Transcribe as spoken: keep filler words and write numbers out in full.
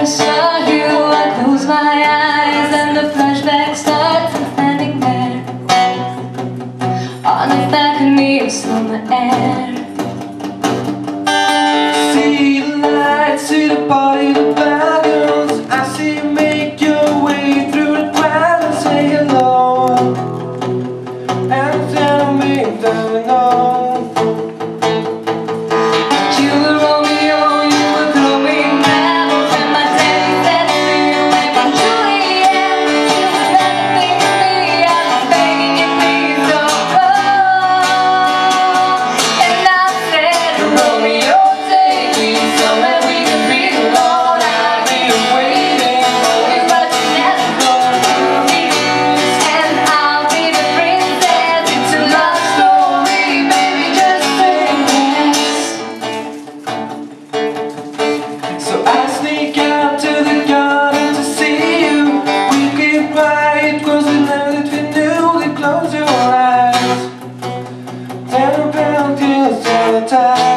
saw you, I close my eyes and the flashback starts. I'm standing there on the balcony of summer air. See the lights, see the party, the balloons. I see you make your way through the crowd and say hello, and tell me that we know. Time